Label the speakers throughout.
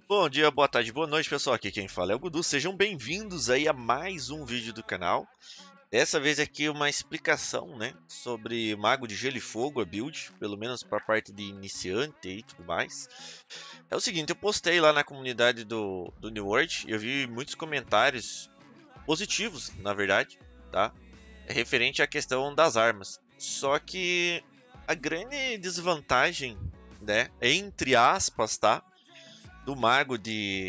Speaker 1: Bom dia, boa tarde, boa noite, pessoal. Aqui quem fala é o Gudu. Sejam bem-vindos aí a mais um vídeo do canal. Dessa vez aqui uma explicação, né, sobre Mago de Gelo e Fogo, a build, pelo menos para a parte de iniciante e tudo mais. É o seguinte, eu postei lá na comunidade do New World e eu vi muitos comentários positivos, na verdade, tá? Referente à questão das armas. Só que a grande desvantagem, né, entre aspas, tá? Do mago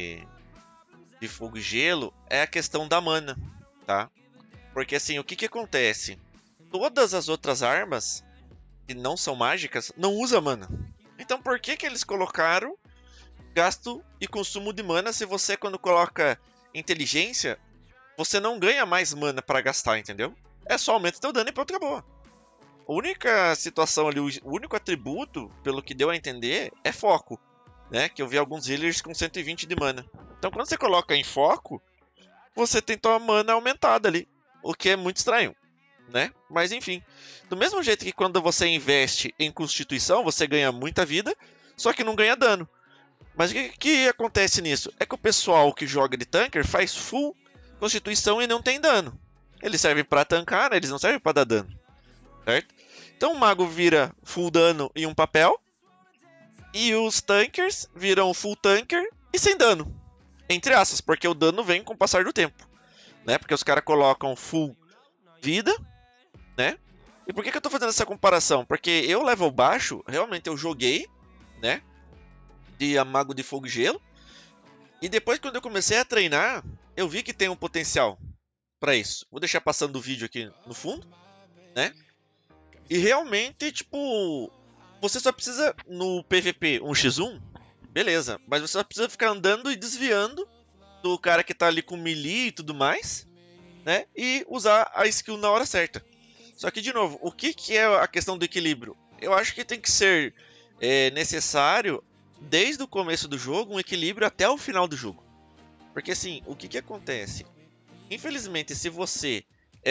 Speaker 1: de fogo e gelo é a questão da mana, tá? Porque assim, o que acontece? Todas as outras armas que não são mágicas não usam mana. Então por que eles colocaram gasto e consumo de mana se você quando coloca inteligência, você não ganha mais mana para gastar, entendeu? É só aumenta teu dano e pronto, acabou. A única situação ali, o único atributo, pelo que deu a entender, é foco. Né? Que eu vi alguns healers com 120 de mana. Então quando você coloca em foco, você tem tua mana aumentada ali. O que é muito estranho, né? Mas enfim. Do mesmo jeito que quando você investe em constituição, você ganha muita vida, só que não ganha dano. Mas o que acontece nisso? É que o pessoal que joga de tanker faz full constituição e não tem dano. Eles servem para tancar, né? Eles não servem para dar dano. Certo? Então o mago vira full dano em um papel. E os tankers viram full tanker e sem dano. Entre aspas, porque o dano vem com o passar do tempo. Né? Porque os caras colocam full vida, né? E por que eu tô fazendo essa comparação? Porque eu level baixo, realmente eu joguei, né? De Mago de Fogo e Gelo. E depois quando eu comecei a treinar, eu vi que tem um potencial para isso. Vou deixar passando o vídeo aqui no fundo, né? E realmente, tipo, você só precisa no PVP 1x1, beleza, mas você só precisa ficar andando e desviando do cara que tá ali com melee e tudo mais, né? E usar a skill na hora certa. Só que, de novo, o que é a questão do equilíbrio? Eu acho que tem que ser necessário, desde o começo do jogo, um equilíbrio até o final do jogo. Porque, assim, o que acontece? Infelizmente, se você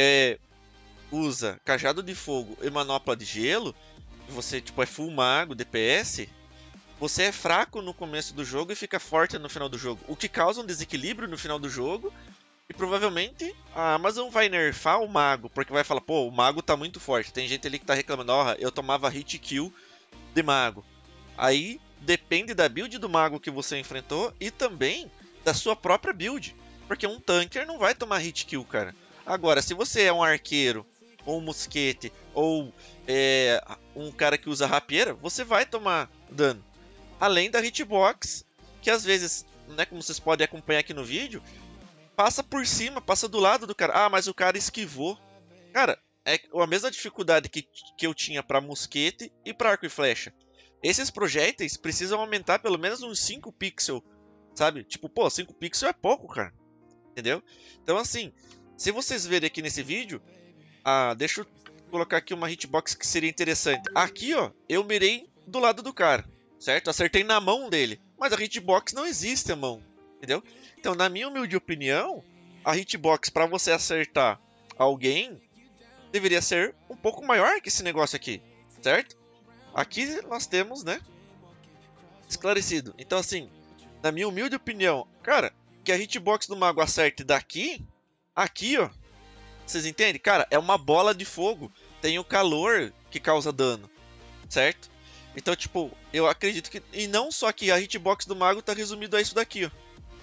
Speaker 1: usa cajado de fogo e manopla de gelo, você tipo é full mago, DPS, você é fraco no começo do jogo e fica forte no final do jogo, o que causa um desequilíbrio no final do jogo. E provavelmente a Amazon vai nerfar o mago, porque vai falar, pô, o mago tá muito forte. Tem gente ali que tá reclamando, ó, eu tomava hit kill de mago. Aí depende da build do mago que você enfrentou e também da sua própria build. Porque um tanker não vai tomar hit kill, cara. Agora, se você é um arqueiro, ou um mosquete, ou um cara que usa rapieira, você vai tomar dano. Além da hitbox, que às vezes, né, como vocês podem acompanhar aqui no vídeo, passa por cima, passa do lado do cara. Ah, mas o cara esquivou. Cara, é a mesma dificuldade que eu tinha para mosquete e para arco e flecha. Esses projéteis precisam aumentar pelo menos uns 5 pixels, sabe? Tipo, pô, 5 pixels é pouco, cara. Entendeu? Então, assim, se vocês verem aqui nesse vídeo, deixa eu colocar aqui uma hitbox que seria interessante. Aqui, ó, eu mirei do lado do cara, certo? Acertei na mão dele, mas a hitbox não existe a mão, entendeu? Então, na minha humilde opinião, a hitbox para você acertar alguém deveria ser um pouco maior que esse negócio aqui, certo? Aqui nós temos, né, esclarecido. Então, assim, na minha humilde opinião, cara, que a hitbox do mago acerte daqui, aqui, ó, vocês entendem? Cara, é uma bola de fogo. Tem o calor que causa dano, certo? Então, tipo, eu acredito que... E não só que a hitbox do mago tá resumido a isso daqui, ó.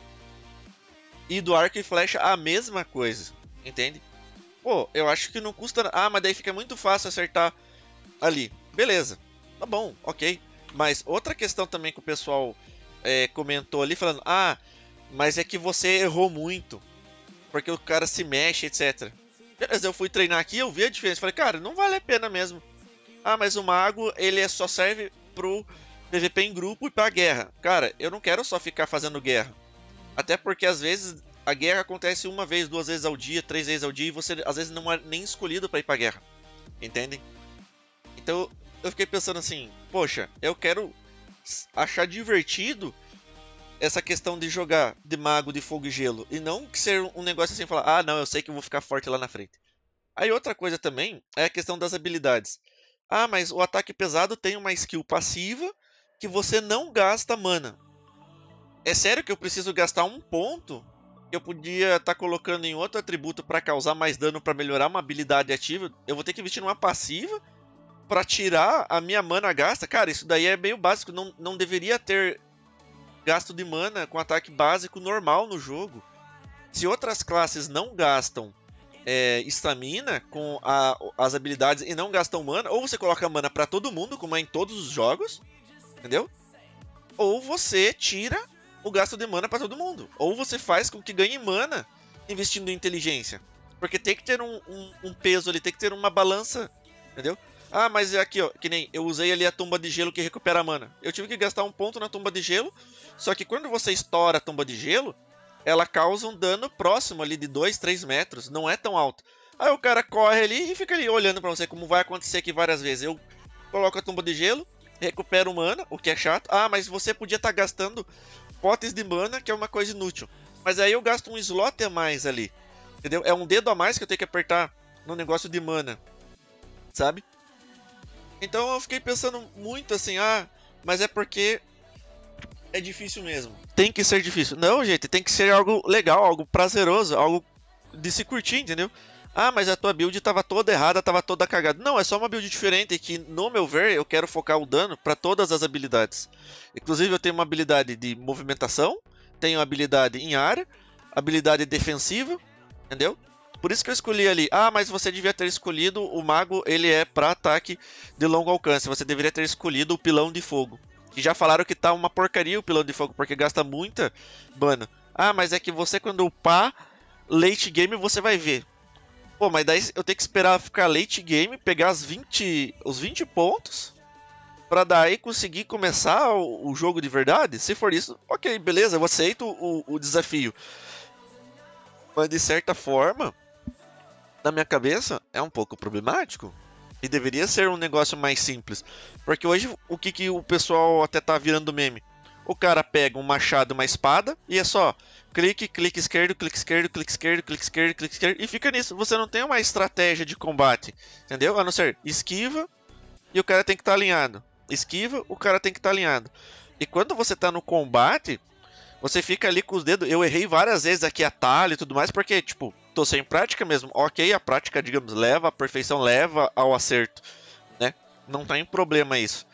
Speaker 1: E do arco e flecha a mesma coisa, entende? Pô, eu acho que não custa... Ah, mas daí fica muito fácil acertar ali. Beleza, tá bom, ok. Mas outra questão também que o pessoal comentou ali, falando... Ah, mas é que você errou muito. Porque o cara se mexe, etc. Beleza, eu fui treinar aqui, eu vi a diferença. Falei, cara, não vale a pena mesmo. Ah, mas o mago, ele só serve pro PVP em grupo e pra guerra. Cara, eu não quero só ficar fazendo guerra. Até porque às vezes a guerra acontece uma vez, 2 vezes ao dia, 3 vezes ao dia e você às vezes não é nem escolhido pra ir pra guerra. Entendem? Então eu fiquei pensando assim, poxa, eu quero achar divertido essa questão de jogar de mago de fogo e gelo. E não que ser um negócio assim, falar, ah, não, eu sei que eu vou ficar forte lá na frente. Aí outra coisa também é a questão das habilidades. Ah, mas o ataque pesado tem uma skill passiva que você não gasta mana. É sério que eu preciso gastar um ponto que eu podia estar colocando em outro atributo pra causar mais dano pra melhorar uma habilidade ativa? Eu vou ter que investir numa passiva pra tirar a minha mana gasta? Cara, isso daí é meio básico. Não deveria ter gasto de mana com ataque básico normal no jogo. Se outras classes não gastam estamina com as habilidades e não gastam mana, ou você coloca mana pra todo mundo, como é em todos os jogos, entendeu? Ou você tira o gasto de mana pra todo mundo. Ou você faz com que ganhe mana investindo em inteligência. Porque tem que ter um peso ali, tem que ter uma balança, entendeu? Ah, mas é aqui, ó, que nem eu usei ali a tumba de gelo que recupera mana. Eu tive que gastar um ponto na tumba de gelo, só que quando você estoura a tumba de gelo, ela causa um dano próximo ali de 2, 3 metros, não é tão alto. Aí o cara corre ali e fica ali olhando pra você, como vai acontecer aqui várias vezes. Eu coloco a tumba de gelo, recupero mana, o que é chato. Ah, mas você podia estar gastando potes de mana, que é uma coisa inútil. Mas aí eu gasto um slot a mais ali, entendeu? É um dedo a mais que eu tenho que apertar no negócio de mana, sabe? Então eu fiquei pensando muito assim, mas é porque é difícil mesmo. Tem que ser difícil. Não, gente, tem que ser algo legal, algo prazeroso, algo de se curtir, entendeu? Ah, mas a tua build tava toda errada, tava toda cagada. Não, é só uma build diferente que, no meu ver, eu quero focar o dano para todas as habilidades. Inclusive, eu tenho uma habilidade de movimentação, tenho habilidade em área, habilidade defensiva, entendeu? Por isso que eu escolhi ali. Ah, mas você devia ter escolhido o mago, ele é para ataque de longo alcance. Você deveria ter escolhido o pilão de fogo. Que já falaram que tá uma porcaria o pilão de fogo, porque gasta muita mana. Ah, mas é que você quando upar late game você vai ver. Pô, mas daí eu tenho que esperar ficar late game, pegar os 20 pontos, pra daí conseguir começar o jogo de verdade? Se for isso, ok, beleza, eu aceito o desafio. Mas de certa forma, na minha cabeça, é um pouco problemático. E deveria ser um negócio mais simples. Porque hoje, o que o pessoal até tá virando meme? O cara pega um machado, uma espada, e é só clique, clique esquerdo, clique esquerdo, clique esquerdo, clique esquerdo, clique esquerdo, e fica nisso. Você não tem uma estratégia de combate, entendeu? A não ser esquiva, e o cara tem que estar alinhado. Esquiva, o cara tem que estar alinhado. E quando você tá no combate, você fica ali com os dedos. Eu errei várias vezes aqui atalho e tudo mais, porque, tipo, tô sem prática mesmo. Ok, a prática, digamos, leva, a perfeição leva ao acerto, né? Não tem problema isso,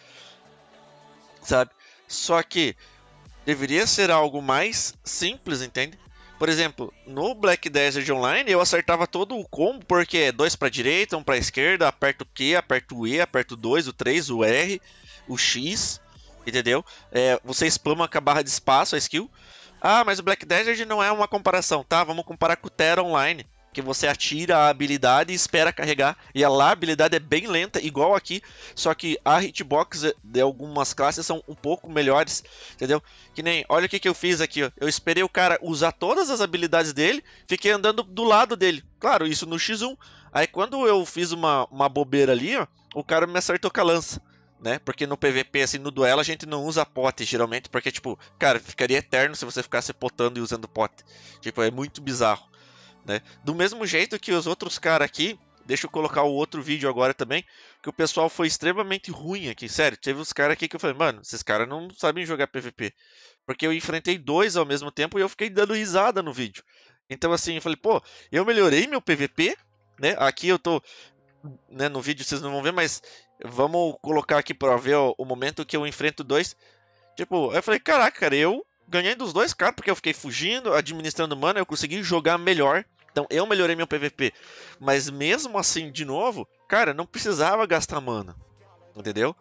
Speaker 1: sabe? Só que deveria ser algo mais simples, entende? Por exemplo, no Black Desert Online eu acertava todo o combo, porque é 2 pra direita, 1 pra esquerda, aperto o Q, aperto o E, aperto o 2, o 3, o R, o X, entendeu? Você spama com a barra de espaço, a skill. Ah, mas o Black Desert não é uma comparação, tá? Vamos comparar com o Terra Online, que você atira a habilidade e espera carregar. E lá a habilidade é bem lenta, igual aqui, só que a hitbox de algumas classes são um pouco melhores, entendeu? Que nem, olha o que eu fiz aqui, ó. Eu esperei o cara usar todas as habilidades dele, fiquei andando do lado dele. Claro, isso no X1. Aí quando eu fiz uma bobeira ali, ó, o cara me acertou com a lança. Né? Porque no PVP, assim, no duelo, a gente não usa pote, geralmente, porque, tipo, cara, ficaria eterno se você ficasse potando e usando pote. Tipo, é muito bizarro, né? Do mesmo jeito que os outros caras aqui, deixa eu colocar o outro vídeo agora também, que o pessoal foi extremamente ruim aqui, sério. Teve uns caras aqui que eu falei, mano, esses caras não sabem jogar PVP. Porque eu enfrentei dois ao mesmo tempo e eu fiquei dando risada no vídeo. Então, assim, eu falei, pô, eu melhorei meu PVP, né? Aqui eu tô, né, no vídeo vocês não vão ver, mas vamos colocar aqui para ver o momento que eu enfrento dois. Tipo, eu falei, caraca, cara, eu ganhei dos dois caras porque eu fiquei fugindo, administrando mana, eu consegui jogar melhor. Então eu melhorei meu PVP. Mas mesmo assim, de novo, cara, não precisava gastar mana. Entendeu?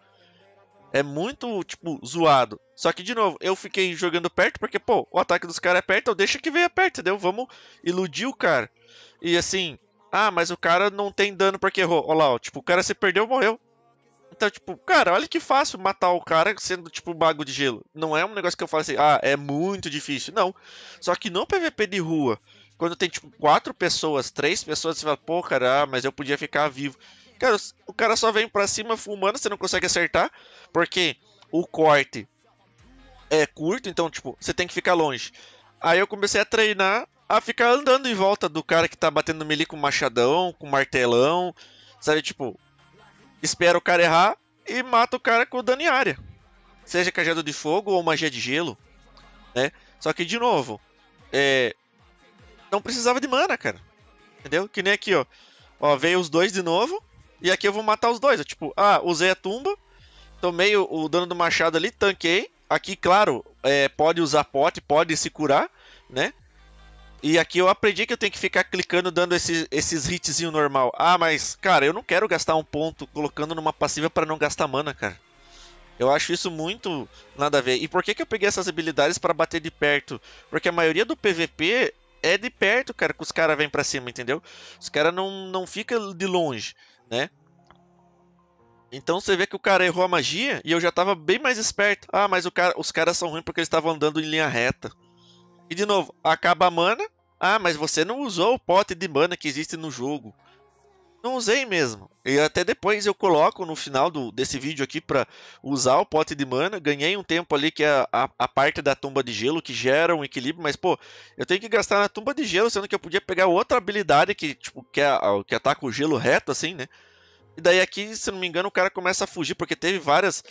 Speaker 1: É muito, tipo, zoado. Só que, de novo, eu fiquei jogando perto porque, pô, o ataque dos caras é perto, eu deixo que venha perto, entendeu? Vamos iludir o cara. E assim, mas o cara não tem dano porque errou. Olha lá, ó, tipo, o cara se perdeu, morreu. Então, tipo, cara, olha que fácil matar o cara sendo, tipo, mago de gelo. Não é um negócio que eu falo assim, é muito difícil. Não. Só que no PVP de rua, quando tem, tipo, 4 pessoas, 3 pessoas, você fala, pô, cara, mas eu podia ficar vivo. Cara, o cara só vem pra cima fumando, você não consegue acertar, porque o corte é curto, então, tipo, você tem que ficar longe. Aí eu comecei a treinar a ficar andando em volta do cara que tá batendo melee com machadão, com martelão, sabe, tipo, espera o cara errar e mata o cara com dano em área. Seja cajado de fogo ou magia de gelo, né? Só que, de novo, não precisava de mana, cara. Entendeu? Que nem aqui, ó. Ó, veio os dois de novo. E aqui eu vou matar os dois. Tipo, usei a tumba. Tomei o dano do machado ali, tanquei. Aqui, claro, pode usar pote, pode se curar, né? E aqui eu aprendi que eu tenho que ficar clicando, dando esses hitzinho normal. Mas, cara, eu não quero gastar um ponto colocando numa passiva para não gastar mana, cara. Eu acho isso muito nada a ver. E por que eu peguei essas habilidades para bater de perto? Porque a maioria do PVP é de perto, cara, que os caras vêm pra cima, entendeu? Os caras não ficam de longe, né? Então você vê que o cara errou a magia e eu já tava bem mais esperto. Mas os caras são ruins porque eles estavam andando em linha reta. E de novo, acaba a mana. Mas você não usou o pote de mana que existe no jogo. Não usei mesmo. E até depois eu coloco no final desse vídeo aqui pra usar o pote de mana. Ganhei um tempo ali que é a parte da tumba de gelo que gera um equilíbrio. Mas pô, eu tenho que gastar na tumba de gelo, sendo que eu podia pegar outra habilidade que, tipo, que ataca o gelo reto assim, né? E daí aqui, se não me engano, o cara começa a fugir, porque teve várias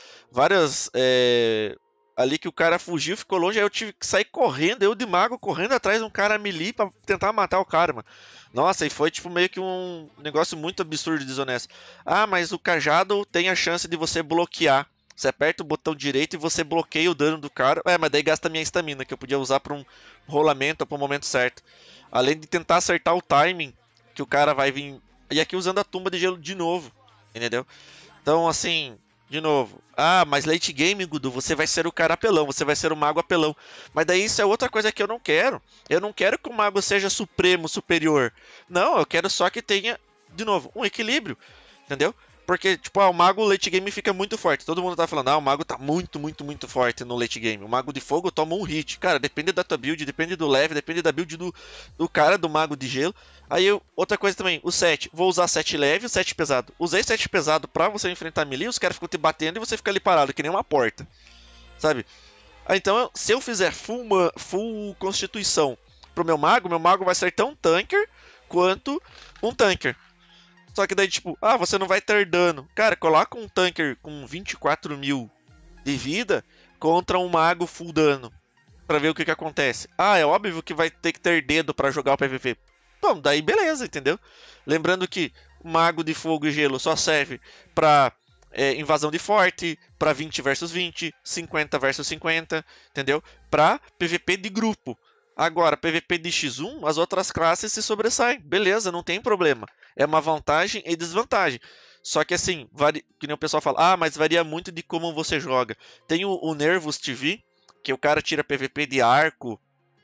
Speaker 1: ali que o cara fugiu, ficou longe, aí eu tive que sair correndo, eu de mago, correndo atrás de um cara melee pra tentar matar o cara, mano. Nossa, e foi tipo meio que um negócio muito absurdo e desonesto. Mas o cajado tem a chance de você bloquear. Você aperta o botão direito e você bloqueia o dano do cara. Mas daí gasta minha estamina, que eu podia usar pra um rolamento ou pra um momento certo. Além de tentar acertar o timing, que o cara vai vir... E aqui usando a tumba de gelo de novo, entendeu? Então, assim, de novo. Mas late game, Gudu, você vai ser o cara apelão, você vai ser o mago apelão. Mas daí isso é outra coisa que eu não quero. Eu não quero que o mago seja supremo, superior. Não, eu quero só que tenha, de novo, um equilíbrio, entendeu? Porque, tipo, o mago late game fica muito forte. Todo mundo tá falando, o mago tá muito, muito, muito forte no late game. O mago de fogo toma um hit. Cara, depende da tua build, depende do level, depende da build do cara, do mago de gelo. Aí, outra coisa também, o 7. Vou usar 7 leve e 7 pesado. Usei 7 pesado pra você enfrentar melee, os caras ficam te batendo e você fica ali parado, que nem uma porta. Sabe? Então, se eu fizer full constituição pro meu mago vai ser tão tanker quanto um tanker. Só que daí, tipo, você não vai ter dano. Cara, coloca um tanker com 24 mil de vida contra um mago full dano. Pra ver o que acontece. É óbvio que vai ter que ter dedo pra jogar o PVP. Bom, daí beleza, entendeu? Lembrando que o mago de fogo e gelo só serve pra invasão de forte, pra 20 versus 20, 50 versus 50, entendeu? Pra PVP de grupo. Agora, PVP de X1, as outras classes se sobressaem. Beleza, não tem problema. É uma vantagem e desvantagem. Só que assim, que nem o pessoal fala, mas varia muito de como você joga. Tem o Nervous TV, que o cara tira PVP de arco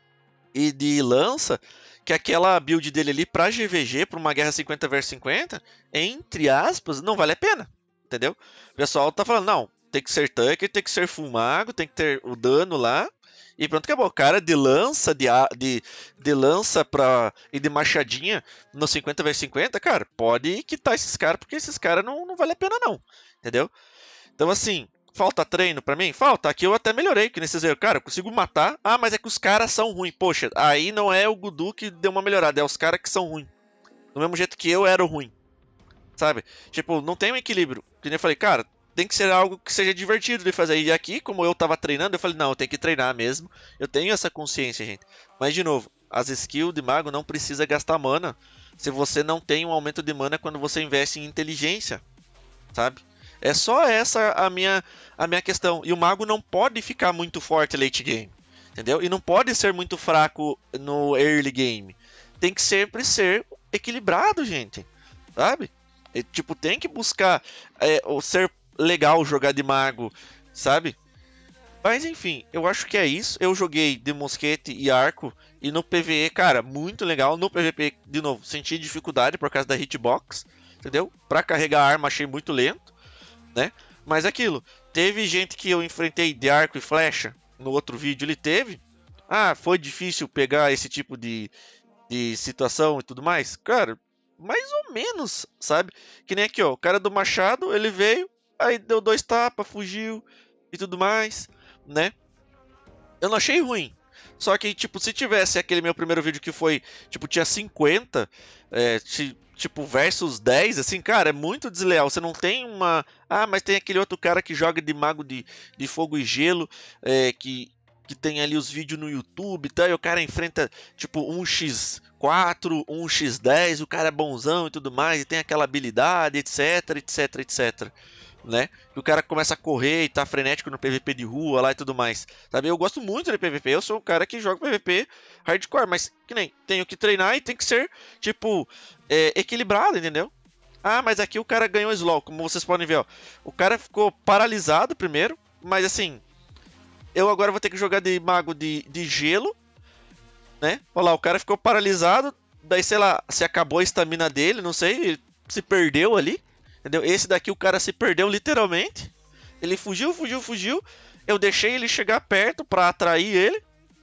Speaker 1: e de lança, que aquela build dele ali pra GVG, pra uma guerra 50 vs 50, entre aspas, não vale a pena. Entendeu? O pessoal tá falando, não, tem que ser tanque, tem que ser full mago, tem que ter o dano lá. E pronto, acabou. Cara de lança, de lança e de machadinha no 50 vs 50, cara, pode quitar esses caras, porque esses caras não vale a pena não, entendeu? Então assim, falta treino pra mim? Falta. Aqui eu até melhorei, que nesses erros, cara, eu consigo matar. Mas é que os caras são ruins. Poxa, aí não é o Gudu que deu uma melhorada, é os caras que são ruins. Do mesmo jeito que eu era o ruim, sabe? Tipo, não tem um equilíbrio. Que nem eu falei, cara, tem que ser algo que seja divertido de fazer. E aqui, como eu tava treinando, eu falei, não, eu tenho que treinar mesmo. Eu tenho essa consciência, gente. Mas, de novo, as skills de mago não precisa gastar mana se você não tem um aumento de mana quando você investe em inteligência, sabe? É só essa a minha questão. E o mago não pode ficar muito forte late game, entendeu? E não pode ser muito fraco no early game. Tem que sempre ser equilibrado, gente, sabe? E, tipo, tem que buscar ser legal jogar de mago, sabe? Mas enfim, eu acho que é isso. Eu joguei de mosquete e arco. E no PvE, cara, muito legal. No PvP, de novo, senti dificuldade por causa da hitbox, entendeu? Pra carregar a arma achei muito lento, né? Mas aquilo, teve gente que eu enfrentei de arco e flecha. No outro vídeo ele teve. Foi difícil pegar esse tipo de situação e tudo mais. Cara, mais ou menos, sabe? Que nem aqui, ó. O cara do machado, ele veio, aí deu 2 tapas, fugiu e tudo mais, né? Eu não achei ruim. Só que, tipo, se tivesse aquele meu primeiro vídeo que foi, tipo, tinha 50, tipo, versus 10, assim, cara, é muito desleal. Você não tem uma... mas tem aquele outro cara que joga de mago de fogo e gelo, que que tem ali os vídeos no YouTube, tá? E o cara enfrenta tipo 1x4, 1x10, o cara é bonzão e tudo mais, e tem aquela habilidade, etc, etc, etc, né? E o cara começa a correr e tá frenético no PVP de rua lá e tudo mais, sabe? Eu gosto muito de PVP, eu sou um cara que joga PVP hardcore, mas que nem, tenho que treinar e tem que ser, tipo, equilibrado, entendeu? Ah, mas aqui o cara ganhou slow, como vocês podem ver, ó. O cara ficou paralisado primeiro, mas assim, eu agora vou ter que jogar de mago de gelo, né? Olha lá, o cara ficou paralisado, daí sei lá, se acabou a estamina dele, não sei, ele se perdeu ali, entendeu? Esse daqui o cara se perdeu literalmente. Ele fugiu, fugiu, fugiu. Eu deixei ele chegar perto pra atrair ele,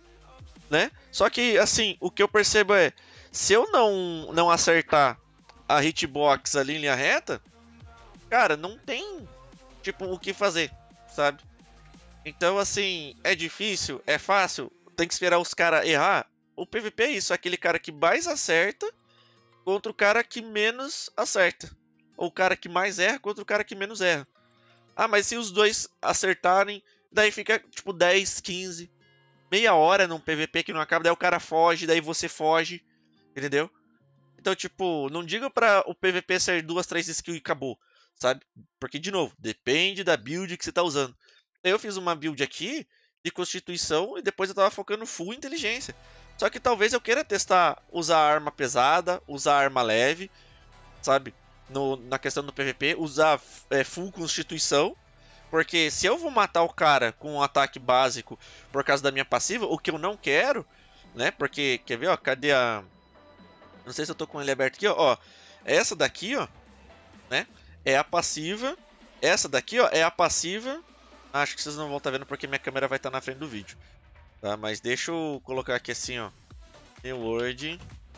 Speaker 1: né? Só que assim, o que eu percebo é, se eu não acertar a hitbox ali em linha reta, cara, não tem tipo o que fazer, sabe? Então, assim, é difícil, é fácil, tem que esperar os caras errar. O PVP é isso, é aquele cara que mais acerta contra o cara que menos acerta. Ou o cara que mais erra contra o cara que menos erra. Ah, mas se os dois acertarem, daí fica tipo 10, 15, meia hora num PVP que não acaba, daí o cara foge, daí você foge, entendeu? Então, tipo, não diga pra o PVP ser 2, 3 skills e acabou, sabe? Porque, de novo, depende da build que você tá usando. Eu fiz uma build aqui de constituição e depois eu tava focando full inteligência. Só que talvez eu queira testar usar arma pesada, usar arma leve, sabe? Na questão do PVP, usar full constituição. Porque se eu vou matar o cara com um ataque básico por causa da minha passiva, o que eu não quero, né? Porque, quer ver, ó, cadê a... Não sei se eu tô com ele aberto aqui, ó. Essa daqui, ó, né? É a passiva. Essa daqui, ó, é a passiva. Acho que vocês não vão estar vendo porque minha câmera vai estar na frente do vídeo, tá? Mas deixa eu colocar aqui assim, ó. New Word,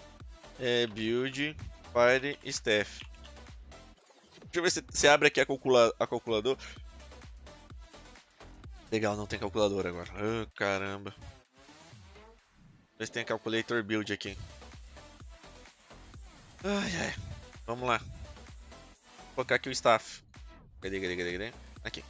Speaker 1: Build, Fire, Staff. Deixa eu ver se você abre aqui a calculadora. Legal, não tem calculadora agora. Oh, caramba. Ver se tem Calculator Build aqui. Ai, ai. Vamos lá. Vou colocar aqui o Staff. Cadê? Aqui.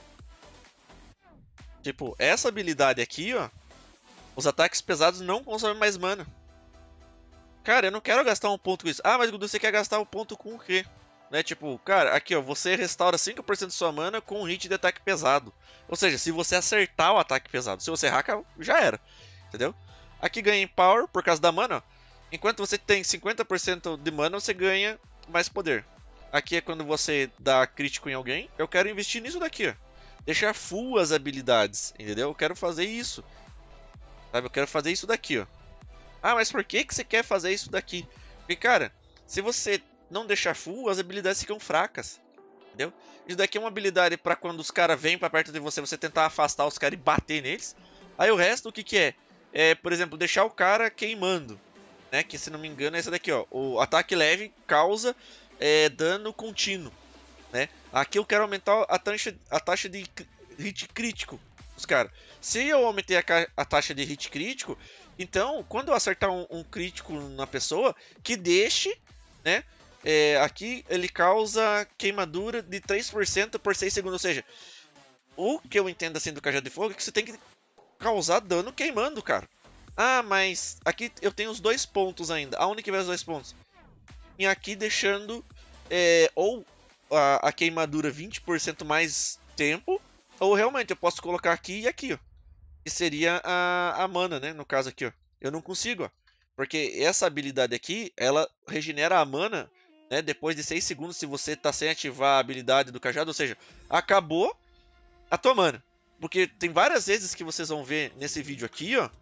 Speaker 1: Tipo, essa habilidade aqui, ó. Os ataques pesados não consomem mais mana. Cara, eu não quero gastar um ponto com isso. Ah, mas Gudu, você quer gastar um ponto com o quê? Né, tipo, cara, aqui ó, você restaura 5% de sua mana com um hit de ataque pesado. Ou seja, se você acertar o ataque pesado. Se você errar, já era. Entendeu? Aqui ganha em Power por causa da mana, ó. Enquanto você tem 50% de mana, você ganha mais poder. Aqui é quando você dá crítico em alguém. Eu quero investir nisso daqui, ó. Deixar full as habilidades, entendeu? Eu quero fazer isso. Sabe? Eu quero fazer isso daqui, ó. Ah, mas por que você quer fazer isso daqui? Porque, cara, se você não deixar full, as habilidades ficam fracas. Entendeu? Isso daqui é uma habilidade pra quando os caras vêm pra perto de você, você tentar afastar os caras e bater neles. Aí o resto, o que que é? É, por exemplo, deixar o cara queimando. Né? Que, se não me engano, é essa daqui, ó. O ataque leve causa dano contínuo. Né? Aqui eu quero aumentar a taxa de hit crítico dos caras. Se eu aumentei a taxa de hit crítico, então quando eu acertar um crítico na pessoa, que deixe, né? Aqui ele causa queimadura de 3% por 6 segundos. Ou seja, o que eu entendo assim do cajado de fogo é que você tem que causar dano queimando, cara. Ah, mas aqui eu tenho os 2 pontos ainda. Aonde que vai os 2 pontos? E aqui deixando ou a queimadura 20% mais tempo, ou realmente eu posso colocar aqui e aqui, ó. Que seria a mana, né? No caso aqui, ó. Eu não consigo, ó. Porque essa habilidade aqui, ela regenera a mana, né? Depois de 6 segundos, se você tá sem ativar a habilidade do cajado. Ou seja, acabou a tua mana. Porque tem várias vezes que vocês vão ver nesse vídeo aqui, ó,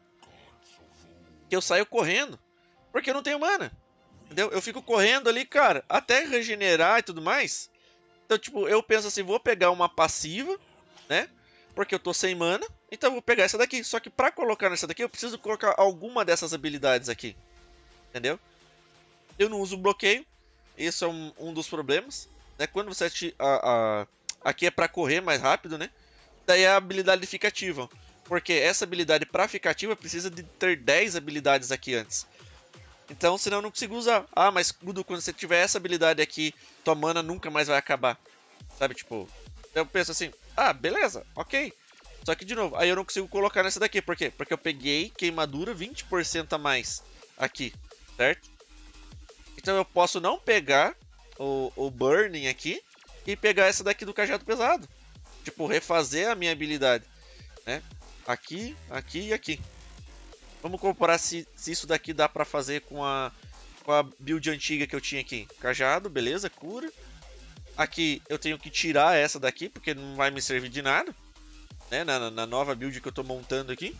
Speaker 1: que eu saio correndo, porque eu não tenho mana. Entendeu? Eu fico correndo ali, cara, até regenerar e tudo mais. Então, tipo, eu penso assim, vou pegar uma passiva, né? Porque eu tô sem mana, então eu vou pegar essa daqui. Só que pra colocar nessa daqui, eu preciso colocar alguma dessas habilidades aqui. Entendeu? Eu não uso bloqueio. Esse é um dos problemas. Né? Quando você aqui é pra correr mais rápido, né? Daí a habilidade fica ativa. Porque essa habilidade pra ficar ativa precisa de ter 10 habilidades aqui antes. Então, senão eu não consigo usar. Ah, mas Gudu, quando você tiver essa habilidade aqui, tua mana nunca mais vai acabar. Sabe, tipo... Eu penso assim, ah, beleza, ok. Só que, de novo, aí eu não consigo colocar nessa daqui. Por quê? Porque eu peguei queimadura 20% a mais aqui, certo? Então eu posso não pegar o Burning aqui e pegar essa daqui do cajado pesado. Tipo, refazer a minha habilidade, né? Aqui, aqui e aqui. Vamos comparar se isso daqui dá pra fazer com a build antiga que eu tinha aqui. Cajado, beleza, cura. Aqui eu tenho que tirar essa daqui, porque não vai me servir de nada, né? Na nova build que eu tô montando aqui.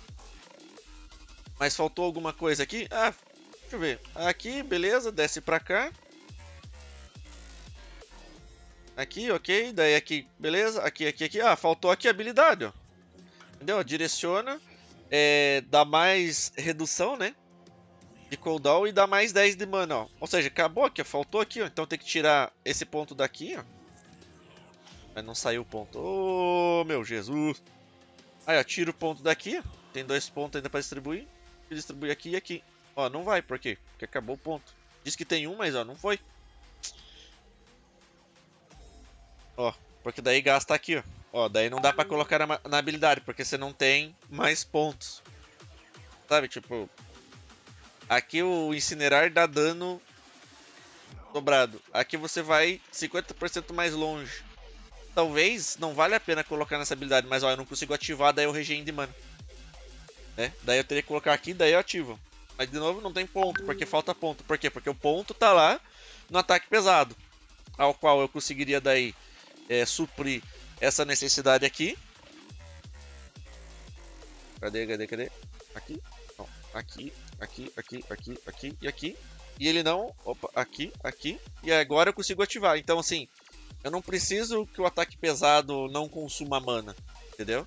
Speaker 1: Mas faltou alguma coisa aqui? Ah, deixa eu ver. Aqui, beleza, desce pra cá. Aqui, ok. Daí aqui, beleza. Aqui, aqui, aqui. Ah, faltou aqui a habilidade, ó. Entendeu? Direciona. Dá mais redução, né? De cooldown e dá mais 10 de mana, ó. Ou seja, acabou aqui, ó. Faltou aqui, ó. Então tem que tirar esse ponto daqui, ó. Mas não saiu o ponto. Oh, meu Jesus. Aí, ó. Tira o ponto daqui, ó. Tem 2 pontos ainda pra distribuir. Distribui aqui e aqui. Ó, não vai, por quê? Porque acabou o ponto. Diz que tem um, mas ó, não foi. Ó, porque daí gasta aqui, ó. Ó, daí não dá pra colocar na habilidade, porque você não tem mais pontos. Sabe, tipo... Aqui o incinerar dá dano dobrado. Aqui você vai 50% mais longe. Talvez não valha a pena colocar nessa habilidade, mas ó, eu não consigo ativar, daí eu regen de mana. Né? Daí eu teria que colocar aqui, daí eu ativo. Mas de novo não tem ponto, porque falta ponto. Por quê? Porque o ponto tá lá no ataque pesado. Ao qual eu conseguiria daí suprir essa necessidade aqui. Cadê? Aqui. Não. Aqui, aqui, aqui, aqui, aqui e aqui. E ele não... Opa, aqui, aqui. E agora eu consigo ativar. Então assim, eu não preciso que o ataque pesado não consuma mana. Entendeu?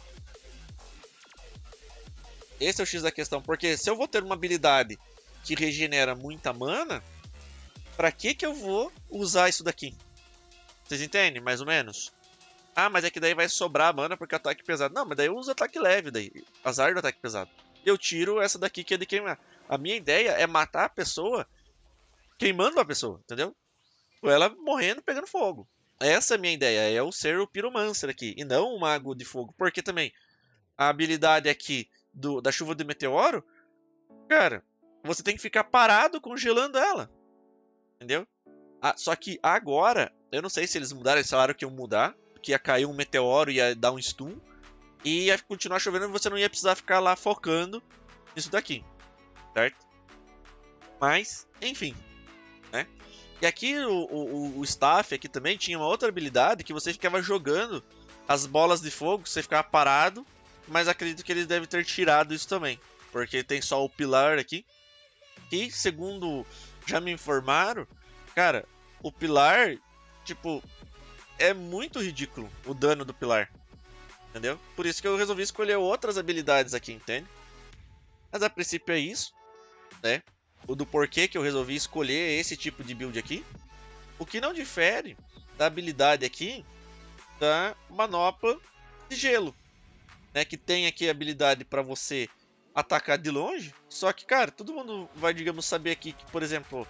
Speaker 1: Esse é o X da questão. Porque se eu vou ter uma habilidade que regenera muita mana, pra que eu vou usar isso daqui? Vocês entendem, mais ou menos? Ah, mas é que daí vai sobrar mana porque ataque pesado. Não, mas daí eu uso ataque leve daí. Azar do ataque pesado. Eu tiro essa daqui que é de queimar. A minha ideia é matar a pessoa queimando a pessoa, entendeu? Ou ela morrendo pegando fogo. Essa é a minha ideia, é eu ser o Pyromancer aqui, e não o Mago de Fogo. Porque também, a habilidade aqui da chuva de meteoro, cara, você tem que ficar parado congelando ela. Entendeu? Só que agora, eu não sei se eles mudaram, eles falaram que iam mudar, que ia cair um meteoro e ia dar um stun, e ia continuar chovendo e você não ia precisar ficar lá focando nisso daqui, certo? Mas, enfim, né? E aqui o staff aqui também tinha uma outra habilidade que você ficava jogando as bolas de fogo, você ficava parado, mas acredito que eles devem ter tirado isso também, porque tem só o pilar aqui, e segundo já me informaram, cara, o pilar, tipo, é muito ridículo o dano do pilar, entendeu? Por isso que eu resolvi escolher outras habilidades aqui, entende? Mas a princípio é isso, né? O do porquê que eu resolvi escolher esse tipo de build aqui. O que não difere da habilidade aqui da manopla de gelo, né? Que tem aqui a habilidade para você atacar de longe. Só que, cara, todo mundo vai, digamos, saber aqui que, por exemplo,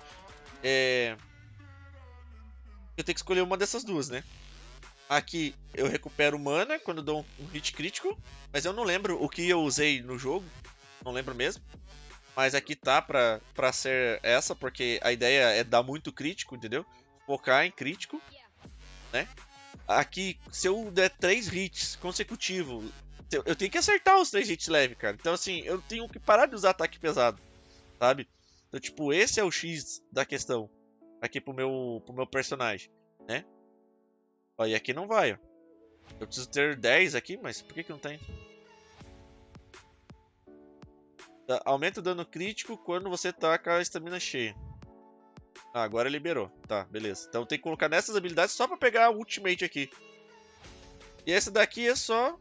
Speaker 1: eu tenho que escolher uma dessas duas, né? Aqui eu recupero mana quando dou um hit crítico, mas eu não lembro o que eu usei no jogo, não lembro mesmo. Mas aqui tá pra ser essa, porque a ideia é dar muito crítico, entendeu? Focar em crítico, né? Aqui, se eu der 3 hits consecutivos, eu tenho que acertar os 3 hits leve, cara. Então assim, eu tenho que parar de usar ataque pesado, sabe? Então tipo, esse é o X da questão aqui pro meu personagem, né? Ó, e aqui não vai, ó. Eu preciso ter 10 aqui, mas por que não tem? Aumenta o dano crítico quando você tá com a estamina cheia. Agora liberou. Tá, beleza. Então tem que colocar nessas habilidades só pra pegar a ultimate aqui. E essa daqui é só...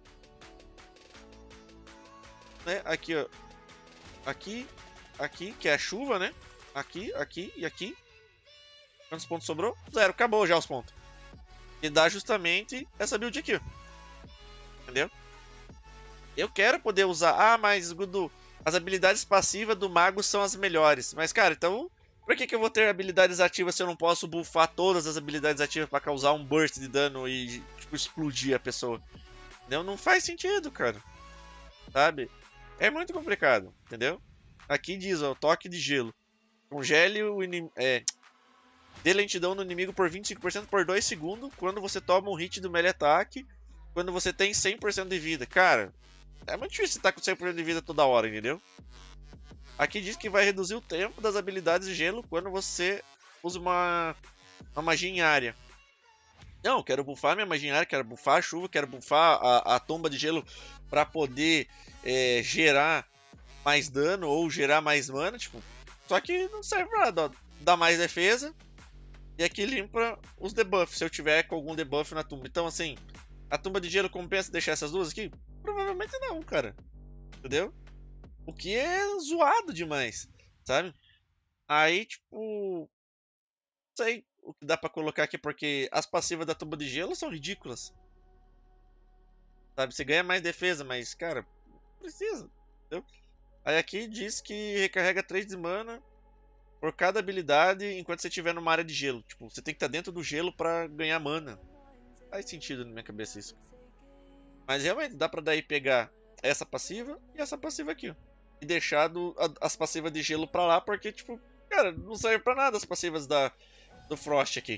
Speaker 1: né, aqui, ó. Aqui, aqui, que é a chuva, né? Aqui, aqui e aqui. Quantos pontos sobrou? 0. Acabou já os pontos. E dá justamente essa build aqui, ó. Entendeu? Eu quero poder usar... Ah, mas, Gudu, as habilidades passivas do mago são as melhores. Mas, cara, então... Por que eu vou ter habilidades ativas se eu não posso buffar todas as habilidades ativas pra causar um burst de dano e, tipo, explodir a pessoa? Entendeu? Não faz sentido, cara. Sabe? É muito complicado, entendeu? Aqui diz, ó, toque de gelo. Congele o inimigo. Dê lentidão no inimigo por 25% por 2 segundos quando você toma um hit do melee ataque, quando você tem 100% de vida. Cara, é muito difícil estar com 100% de vida toda hora, entendeu? Aqui diz que vai reduzir o tempo das habilidades de gelo quando você usa uma magia em área. Não, quero buffar minha magia em área, quero buffar a chuva, quero buffar a tomba de gelo para poder gerar mais dano ou gerar mais mana, tipo. Só que não serve pra nada, ó. Dá mais defesa. E aqui limpa os debuffs, se eu tiver com algum debuff na tumba. Então, assim, a tumba de gelo compensa deixar essas duas aqui? Provavelmente não, cara. Entendeu? O que é zoado demais, sabe? Aí, tipo... Não sei o que dá pra colocar aqui, porque as passivas da tumba de gelo são ridículas. Sabe? Você ganha mais defesa, mas, cara, não precisa. Entendeu? Aí aqui diz que recarrega 3 de mana por cada habilidade enquanto você estiver numa área de gelo. Tipo, você tem que estar dentro do gelo pra ganhar mana. Faz sentido na minha cabeça isso. Mas realmente dá pra daí pegar essa passiva e essa passiva aqui, ó. E deixar as passivas de gelo pra lá, porque, tipo, cara, não serve pra nada as passivas do Frost aqui.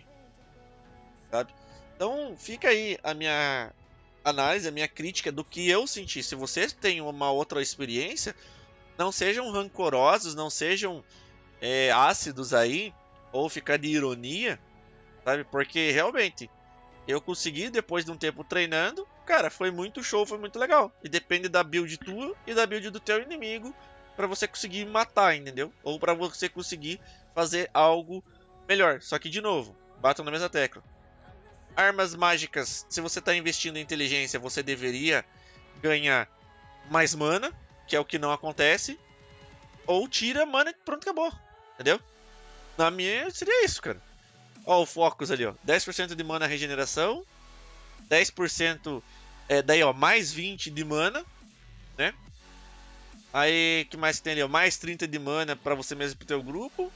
Speaker 1: Sabe? Então fica aí a minha análise, a minha crítica do que eu senti. Se vocês têm uma outra experiência, não sejam rancorosos, não sejam ácidos aí, ou ficar de ironia, sabe? Porque realmente eu consegui, depois de um tempo treinando, cara, foi muito show, foi muito legal. E depende da build tua e da build do teu inimigo pra você conseguir matar, entendeu? Ou pra você conseguir fazer algo melhor. Só que, de novo, batam na mesma tecla. Armas mágicas, se você tá investindo em inteligência, você deveria ganhar mais mana, que é o que não acontece. Ou tira mana e pronto, acabou. Entendeu? Na minha seria isso, cara. Ó, o Focus ali, ó. 10% de mana regeneração. 10%. Daí, ó, mais 20 de mana. Né? Aí, o que mais tem ali, ó? Mais 30 de mana pra você mesmo e pro teu grupo.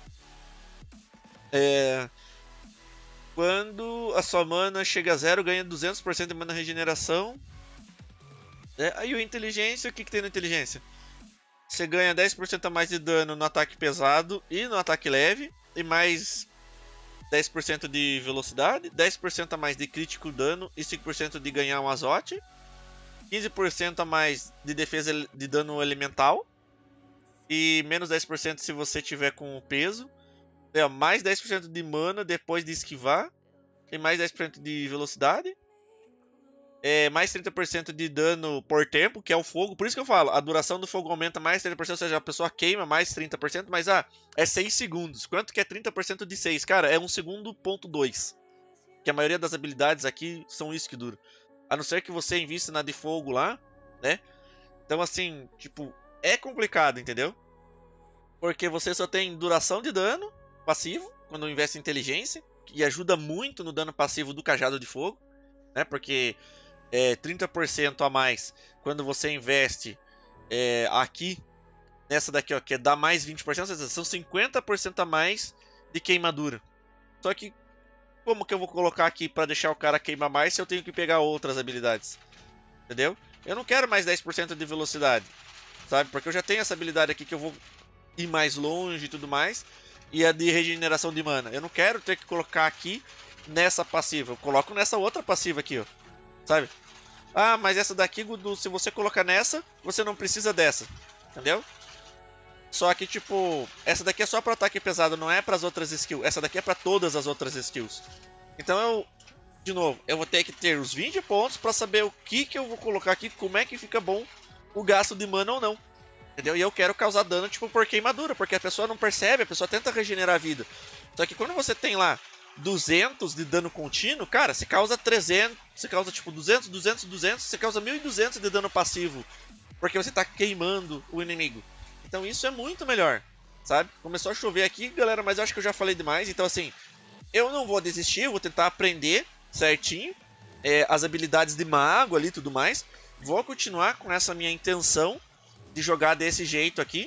Speaker 1: Quando a sua mana chega a 0, ganha 200% de mana regeneração. Aí o inteligência, o que tem no inteligência? Você ganha 10% a mais de dano no ataque pesado e no ataque leve. E mais 10% de velocidade. 10% a mais de crítico dano e 5% de ganhar um azote. 15% a mais de defesa de dano elemental. E menos 10% se você tiver com o peso. Mais 10% de mana depois de esquivar. E mais 10% de velocidade. Mais 30% de dano por tempo, que é o fogo. Por isso que eu falo, a duração do fogo aumenta mais 30%, ou seja, a pessoa queima mais 30%, mas é 6 segundos. Quanto que é 30% de 6? Cara, é 1 segundo, ponto 2. Que a maioria das habilidades aqui são isso que dura. A não ser que você invista na de fogo lá, né? Então, assim, tipo, é complicado, entendeu? Porque você só tem duração de dano passivo, quando investe em inteligência, que ajuda muito no dano passivo do cajado de fogo, né? Porque 30% a mais quando você investe aqui, nessa daqui, ó, que dá mais 20%, ou seja, são 50% a mais de queimadura. Só que, como que eu vou colocar aqui para deixar o cara queimar mais se eu tenho que pegar outras habilidades? Entendeu? Eu não quero mais 10% de velocidade, sabe? Porque eu já tenho essa habilidade aqui que eu vou ir mais longe e tudo mais. E a de regeneração de mana. Eu não quero ter que colocar aqui nessa passiva. Eu coloco nessa outra passiva aqui, ó. Sabe? Ah, mas essa daqui, Gudu, se você colocar nessa, você não precisa dessa. Entendeu? Só que, tipo, essa daqui é só para ataque pesado, não é para as outras skills. Essa daqui é para todas as outras skills. Então de novo, eu vou ter que ter os 20 pontos para saber o que eu vou colocar aqui, como é que fica bom o gasto de mana ou não. Entendeu? E eu quero causar dano, tipo, por queimadura, porque a pessoa não percebe, a pessoa tenta regenerar a vida. Só que quando você tem lá 200 de dano contínuo, cara, você causa 300, você causa tipo 200, 200, 200, você causa 1200 de dano passivo, porque você tá queimando o inimigo. Então isso é muito melhor, sabe? Começou a chover aqui, galera, mas eu acho que eu já falei demais, então assim, eu não vou desistir, eu vou tentar aprender certinho as habilidades de mago ali e tudo mais. Vou continuar com essa minha intenção de jogar desse jeito aqui,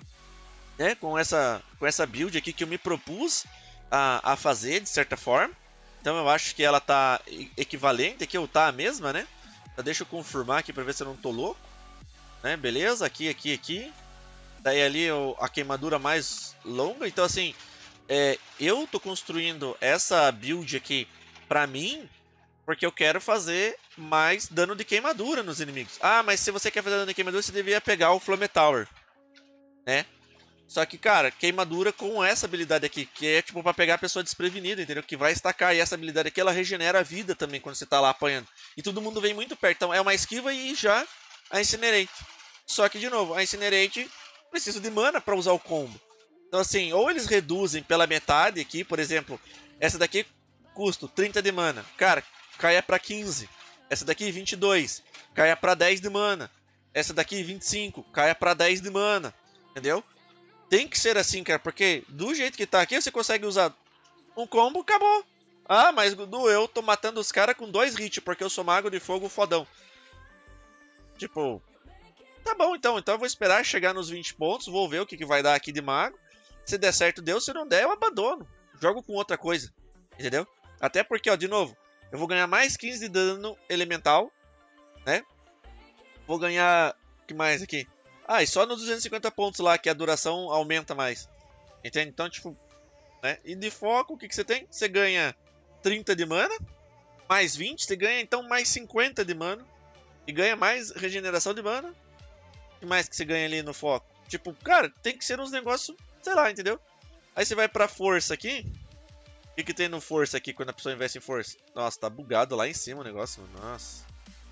Speaker 1: né? Com essa build aqui que eu me propus a fazer, de certa forma. Então eu acho que ela tá equivalente aqui, ou tá a mesma, né? Deixa eu confirmar aqui pra ver se eu não tô louco. Né? Beleza, aqui. Daí ali a queimadura mais longa. Então assim, eu tô construindo essa build aqui pra mim, porque eu quero fazer mais dano de queimadura nos inimigos. Ah, mas se você quer fazer dano de queimadura, você deveria pegar o Flame Tower, né? Só que, cara, queimadura com essa habilidade aqui, que é tipo pra pegar a pessoa desprevenida, entendeu? Que vai estacar. E essa habilidade aqui, ela regenera a vida também quando você tá lá apanhando. E todo mundo vem muito perto. Então é uma esquiva e já a Incinerate. Só que, de novo, a Incinerate precisa de mana pra usar o combo. Então, assim, ou eles reduzem pela metade aqui, por exemplo, essa daqui custa 30 de mana. Cara, caia pra 15. Essa daqui, 22. Caia pra 10 de mana. Essa daqui, 25. Caia pra 10 de mana. Entendeu? Tem que ser assim, cara, porque do jeito que tá aqui, você consegue usar um combo, acabou. Ah, mas eu tô matando os caras com 2 hits, porque eu sou mago de fogo fodão. Tipo, tá bom então. Então eu vou esperar chegar nos 20 pontos, vou ver o que vai dar aqui de mago. Se der certo, deu. Se não der, eu abandono. Jogo com outra coisa, entendeu? Até porque, ó, de novo, eu vou ganhar mais 15 de dano elemental, né? Vou ganhar... O que mais aqui? Ah, e só nos 250 pontos lá que a duração aumenta mais. Entende? Então, tipo, né? E de foco, o que você tem? Você ganha 30 de mana, mais 20, você ganha então mais 50 de mana. E ganha mais regeneração de mana. O que mais que você ganha ali no foco? Tipo, cara, tem que ser uns negócios, sei lá, entendeu? Aí você vai pra força aqui. O que tem no força aqui quando a pessoa investe em força? Nossa, tá bugado lá em cima o negócio, nossa.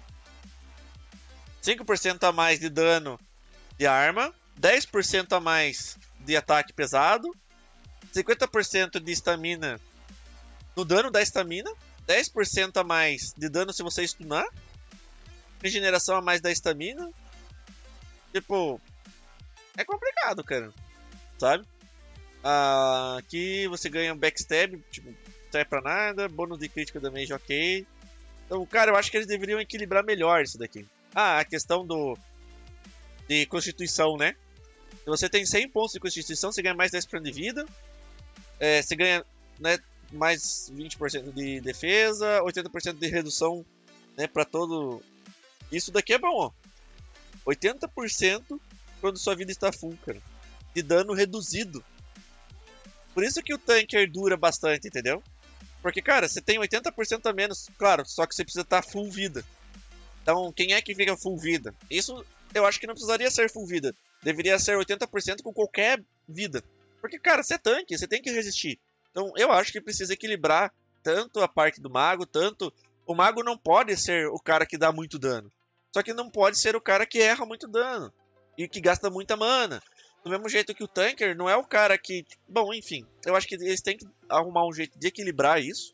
Speaker 1: 5% a mais de dano de arma, 10% a mais de ataque pesado, 50% de estamina no dano da estamina, 10% a mais de dano se você stunar, regeneração a mais da estamina. Tipo, é complicado, cara, sabe? Aqui você ganha um backstab, tipo, não serve pra nada, bônus de crítica damage, ok. Então, cara, eu acho que eles deveriam equilibrar melhor isso daqui. A questão de constituição, né? Se você tem 100 pontos de constituição, você ganha mais 10% de vida. Você ganha, né, mais 20% de defesa, 80% de redução, né, pra todo... Isso daqui é bom, ó. 80% quando sua vida está full, cara. De dano reduzido. Por isso que o tanker dura bastante, entendeu? Porque, cara, você tem 80% a menos, claro, só que você precisa estar full vida. Então, quem é que fica full vida? Isso eu acho que não precisaria ser full vida. Deveria ser 80% com qualquer vida. Porque, cara, você é tanque, você tem que resistir. Então, eu acho que precisa equilibrar tanto a parte do mago, tanto... O mago não pode ser o cara que dá muito dano. Só que não pode ser o cara que erra muito dano. E que gasta muita mana. Do mesmo jeito que o tanker não é o cara que... Bom, enfim. Eu acho que eles têm que arrumar um jeito de equilibrar isso.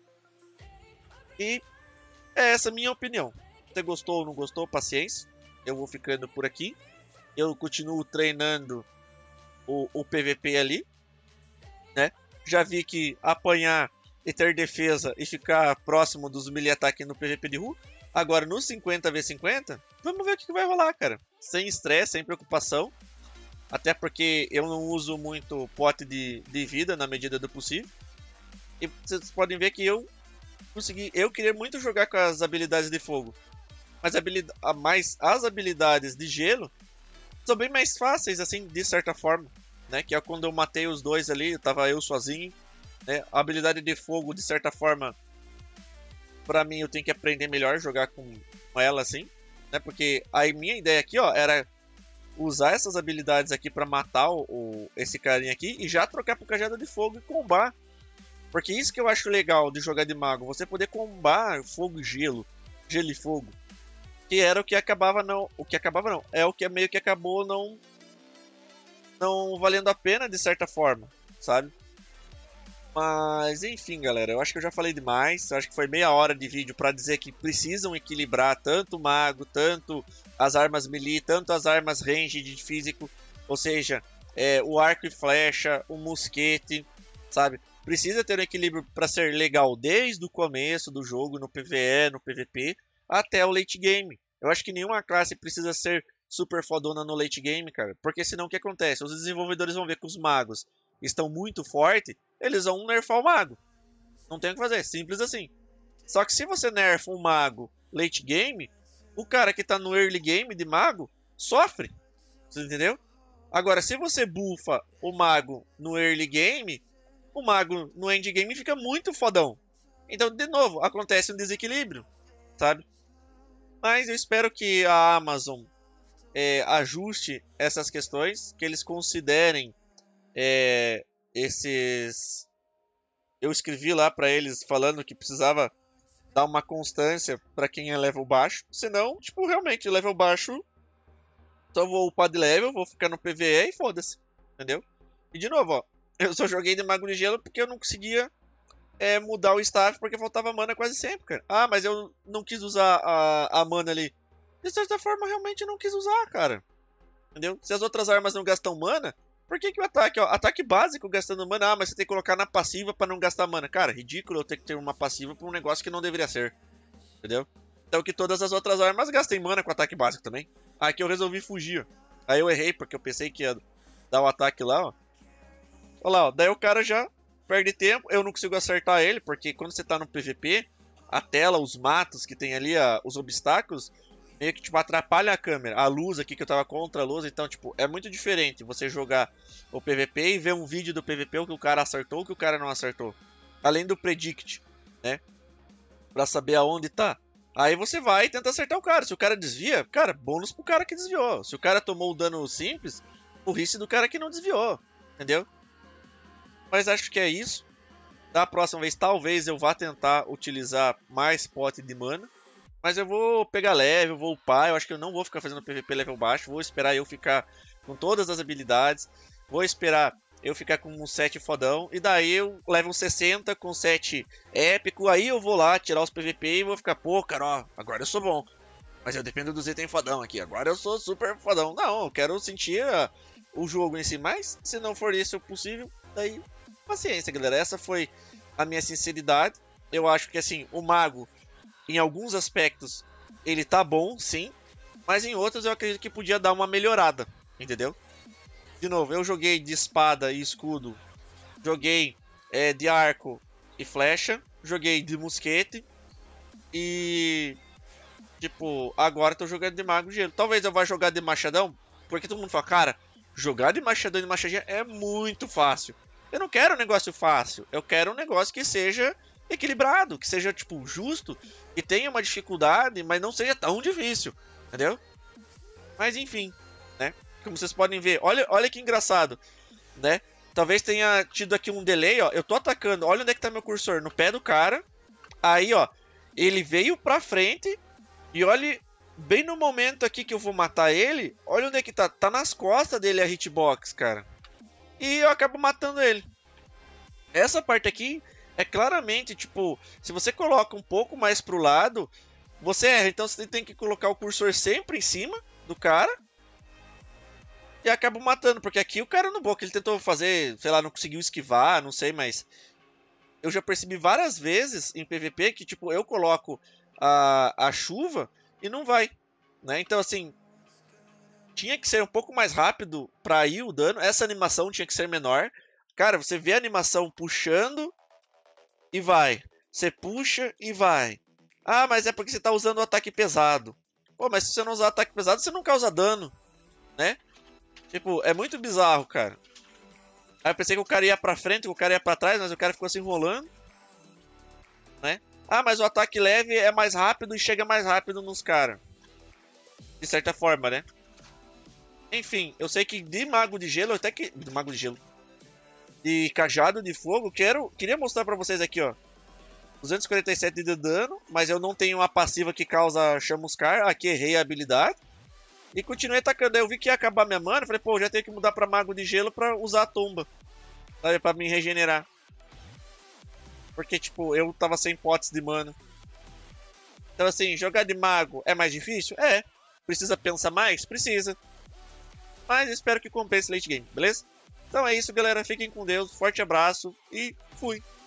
Speaker 1: E é essa a minha opinião. Se você gostou ou não gostou, paciência. Eu vou ficando por aqui. Eu continuo treinando o PVP ali, né? Já vi que apanhar e ter defesa e ficar próximo dos melee ataque no PVP de rua. Agora no 50v50, vamos ver o que vai rolar, cara. Sem estresse, sem preocupação. Até porque eu não uso muito pote de vida na medida do possível. E vocês podem ver que eu queria muito jogar com as habilidades de fogo. Mas as habilidades de gelo são bem mais fáceis, assim, de certa forma, né? Que é quando eu matei os dois ali, tava eu sozinho, né? A habilidade de fogo, de certa forma, pra mim eu tenho que aprender melhor a jogar com ela, assim, né? Porque a minha ideia aqui, ó, era usar essas habilidades aqui pra matar esse carinha aqui e já trocar pro cajado de fogo e combar. Porque isso que eu acho legal de jogar de mago, você poder combar fogo e gelo, gelo e fogo. Que era o que acabava não... O que acabava não. É o que meio que acabou não valendo a pena de certa forma, sabe? Mas enfim, galera, eu acho que eu já falei demais. Eu acho que foi meia hora de vídeo pra dizer que precisam equilibrar tanto o mago, tanto as armas melee, tanto as armas range de físico. Ou seja, o arco e flecha, o mosquete, sabe? Precisa ter um equilíbrio para ser legal desde o começo do jogo, no PvE, no PvP, até o late game. Eu acho que nenhuma classe precisa ser super fodona no late game, cara. Porque senão o que acontece? Os desenvolvedores vão ver que os magos estão muito fortes, eles vão nerfar o mago. Não tem o que fazer, simples assim. Só que se você nerfa um mago late game, o cara que tá no early game de mago sofre. Você entendeu? Agora, se você buffa o mago no early game, o mago no endgame fica muito fodão. Então, de novo, acontece um desequilíbrio, sabe? Mas eu espero que a Amazon ajuste essas questões, que eles considerem esses... Eu escrevi lá pra eles falando que precisava dar uma constância pra quem é level baixo. Senão, tipo, realmente, level baixo, só vou upar de level, vou ficar no PvE e foda-se. Entendeu? E de novo, ó, eu só joguei de Mago de Gelo porque eu não conseguia mudar o staff porque faltava mana quase sempre, cara. Ah, mas eu não quis usar a mana ali. De certa forma, realmente não quis usar, cara. Entendeu? Se as outras armas não gastam mana, por que o ataque, ó, ataque básico gastando mana, mas você tem que colocar na passiva pra não gastar mana. Cara, ridículo eu ter que ter uma passiva pra um negócio que não deveria ser. Entendeu? Então que todas as outras armas gastem mana com ataque básico também. Aqui eu resolvi fugir, ó. Aí eu errei, porque eu pensei que ia dar o ataque lá, ó. Olha lá, ó. Daí o cara já perde tempo. Eu não consigo acertar ele, porque quando você tá no PVP, a tela, os matos que tem ali, os obstáculos, meio que, tipo, atrapalha a câmera. A luz aqui, que eu tava contra a luz, então, tipo, é muito diferente você jogar o PVP e ver um vídeo do PVP, o que o cara acertou, o que o cara não acertou. Além do predict, né? Pra saber aonde tá. Aí você vai e tenta acertar o cara. Se o cara desvia, cara, bônus pro cara que desviou. Se o cara tomou o dano simples, burrice do cara que não desviou. Entendeu? Mas acho que é isso. Da próxima vez, talvez eu vá tentar utilizar mais pote de mana. Mas eu vou pegar level, vou upar. Eu acho que eu não vou ficar fazendo PVP level baixo. Vou esperar eu ficar com todas as habilidades. Vou esperar eu ficar com um set fodão. E daí eu level 60 com set épico. Aí eu vou lá tirar os PVP e vou ficar, pô, cara, ó, agora eu sou bom. Mas eu dependo dos itens fodão aqui. Agora eu sou super fodão. Não, eu quero sentir o jogo em si. Mas se não for isso possível, daí paciência, galera. Essa foi a minha sinceridade. Eu acho que assim, o mago, em alguns aspectos, ele tá bom, sim. Mas em outros eu acredito que podia dar uma melhorada. Entendeu? De novo, eu joguei de espada e escudo. Joguei de arco e flecha. Joguei de mosquete. E... tipo, agora tô jogando de mago de gelo. Talvez eu vá jogar de machadão. Porque todo mundo fala, cara, jogar de machadão e de machadinha é muito fácil. Eu não quero um negócio fácil. Eu quero um negócio que seja equilibrado. Que seja, tipo, justo. Que tenha uma dificuldade, mas não seja tão difícil. Entendeu? Mas enfim, né? Como vocês podem ver, olha que engraçado, né? Talvez tenha tido aqui um delay, ó. Eu tô atacando, olha onde é que tá meu cursor, no pé do cara. Aí, ó, ele veio pra frente. E olha, bem no momento aqui que eu vou matar ele, olha onde é que tá. Tá nas costas dele a hitbox, cara. E eu acabo matando ele. Essa parte aqui é claramente, tipo, se você coloca um pouco mais pro lado, você erra. Então você tem que colocar o cursor sempre em cima do cara. E acabo matando, porque aqui o cara no boca, ele tentou fazer, sei lá, não conseguiu esquivar, não sei, mas... eu já percebi várias vezes em PVP que, tipo, eu coloco a chuva e não vai, né? Então, assim, tinha que ser um pouco mais rápido pra ir o dano. Essa animação tinha que ser menor. Cara, você vê a animação puxando e vai. Você puxa e vai. Ah, mas é porque você tá usando o ataque pesado. Pô, mas se você não usar ataque pesado, você não causa dano, né? Tipo, é muito bizarro, cara. Aí eu pensei que o cara ia pra frente, que o cara ia pra trás, mas o cara ficou se enrolando, né? Ah, mas o ataque leve é mais rápido e chega mais rápido nos caras. De certa forma, né? Enfim, eu sei que de Mago de Gelo, até que... de Mago de Gelo. De Cajado de Fogo, queria mostrar pra vocês aqui, ó. 247 de dano, mas eu não tenho uma passiva que causa chamuscar. Aqui errei a habilidade. E continuei atacando. Aí eu vi que ia acabar minha mana. Falei, pô, já tenho que mudar pra Mago de Gelo pra usar a tumba. Sabe, pra me regenerar. Porque, tipo, eu tava sem potes de mana. Então, assim, jogar de mago é mais difícil? É. Precisa pensar mais? Precisa. Mas espero que compense late game, beleza? Então é isso, galera. Fiquem com Deus. Forte abraço e fui.